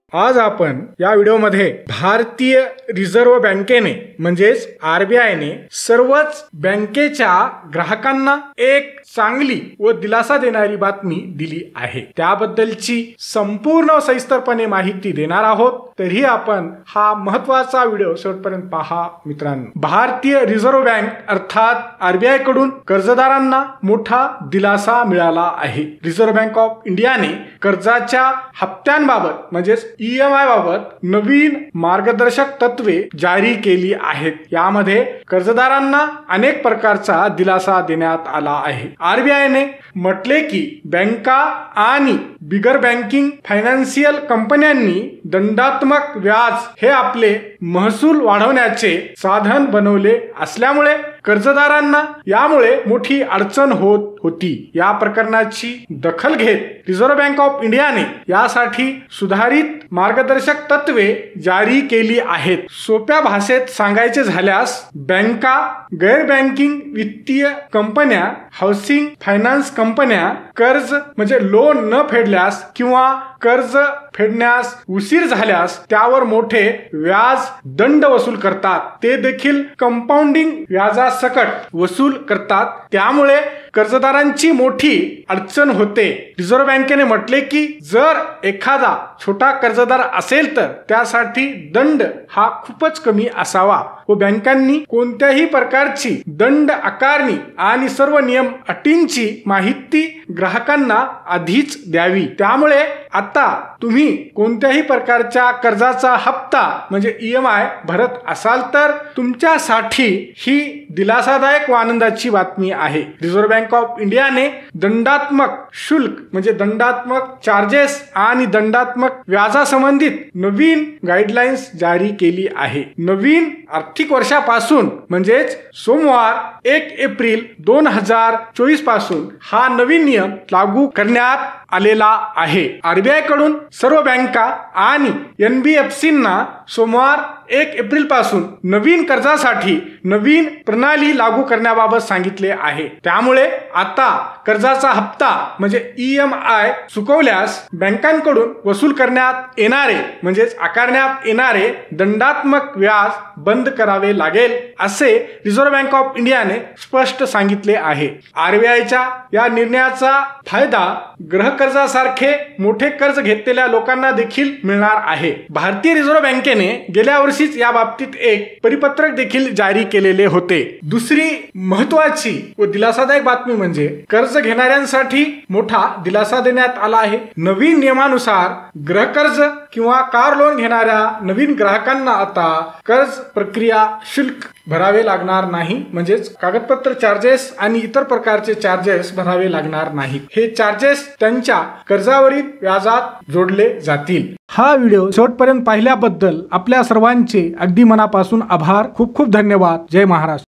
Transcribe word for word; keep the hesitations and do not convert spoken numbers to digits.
आज आपण या व्हिडिओमध्ये भारतीय रिझर्व्ह बँकेने म्हणजेच आरबीआयने सर्वच बँकेच्या ग्राहकांना एक चांगली व दिलासा देणारी बातमी दिली आहे। त्याबद्दलची संपूर्ण सविस्तरपणे माहिती देणार आहोत, तरी आपण हा महत्त्वाचा व्हिडिओ शेवटपर्यंत पहा मित्रांनो। भारतीय रिझर्व्ह बँक अर्थात आरबीआय कडून कर्जदारांना मोठा दिलासा मिळाला आहे। रिझर्व्ह बँक ऑफ इंडियाने कर्जाच्या हप्त्यांबाबत म्हणजेच ई एम आय बाबत नवीन मार्गदर्शक तत्वे जारी केली आहेत। यामध्ये कर्जदारांना अनेक प्रकारचा दिलासा देण्यात आला आहे। आरबीआयने म्हटले की बँका आणि बिगर बँकिंग फायनान्शियल कंपन्यांनी दंडात्मक व्याज हे आपले महसूल वाढवण्याचे साधन बनवले असल्यामुळे कर्जदारांना यामुळे मोठी अडचण होत होती। या प्रकरणाची दखल घेत रिझर्व्ह बँक ऑफ इंडियाने यासाठी सुधारित मार्गदर्शक तत्वे जारी केली आहेत। सोप्या भाषेत सांगायचे झाल्यास बँका, गैर बँकिंग वित्तीय कंपन्या, हाऊसिंग फायनान्स कंपन्या कर्ज म्हणजे लोन न फेडल्यास किंवा कर्ज फेडण्यास उशीर झाल्यास त्यावर मोठे व्याज दंड वसूल करतात, ते देखील कंपाऊंडिंग व्याजासकट वसूल करतात। त्यामुळे कर्जदारांची मोठी अडचण होते। रिझर्व्ह बँकेने म्हटले की जर एखादा छोटा कर्जदार असेल तर त्यासाठी दंड हा खूपच कमी असावा व बँकांनी कोणत्याही प्रकारची दंड आकारणी आणि सर्व नियम अटींची माहिती ग्राहकांना आधीच द्यावी। त्यामुळे आता तुम्ही कोणत्याही प्रकारच्या कर्जाचा हप्ता म्हणजे ई एम आय भरत असाल तर तुमच्यासाठी ही दिलासादायक व आनंदाची बातमी आहे। रिझर्व्ह बँक ऑफ इंडियाने दंडात्मक शुल्क म्हणजे दंडात्मक चार्जेस आणि दंडात्मक व्याजासंबंधित नवीन गाईडलाईन्स जारी केली आहे। नवीन आर्थिक वर्षापासून म्हणजेच सोमवार एक एप्रिल दोन हजार चोवीस पासून हा नवीन नियम लागू करण्यात आलेला आहे। आरबीआय कडून सर्व बँका आणि एन बी एफ सी ना सोमवार एक एप्रिल पासून नवीन कर्जासाठी नवीन प्रणाली लागू करण्याबाबत सांगितले आहे। त्यामुळे आता कर्जाचा हप्ता म्हणजे ई एम आय चुकवल्यास बँकांकडून वसूल करण्यात येणारे म्हणजेच आकारण्यात येणारे दंडात्मक व्याज बंद करावे लागेल असे रिझर्व्ह बँक ऑफ इंडियाने स्पष्ट सांगितले आहे। आरबीआयच्या या निर्णयाचा फायदा गृह कर्जासारखे मोठे कर्ज घेतलेल्या लोकांना देखील मिळणार आहे। भारतीय रिझर्व्ह बँकेने गेल्या वर्षीच या बाबतीत एक परिपत्रक देखील जारी केलेले होते। दुसरी महत्त्वाची व दिलासादायक बातमी म्हणजे कर्ज घेणाऱ्यांसाठी मोठा दिलासा देण्यात आला आहे। नवीन नियमानुसार गृह कर्ज किंवा कार लोन घेणाऱ्या नवीन ग्राहकांना आता कर्ज प्रक्रिया शुल्क भरावे लागणार नाही, म्हणजेच कागदपत्र चार्जेस आणि इतर प्रकारचे चार्जेस भरावे लागणार नाहीत। हे चार्जेस त्यांच्या कर्जावरील व्याजात जोडले जातील। हा व्हिडिओ शेवटपर्यंत पाहिल्याबद्दल आपल्या सर्वांचे अगदी मनापासून आभार। खूप खूप धन्यवाद। जय महाराष्ट्र।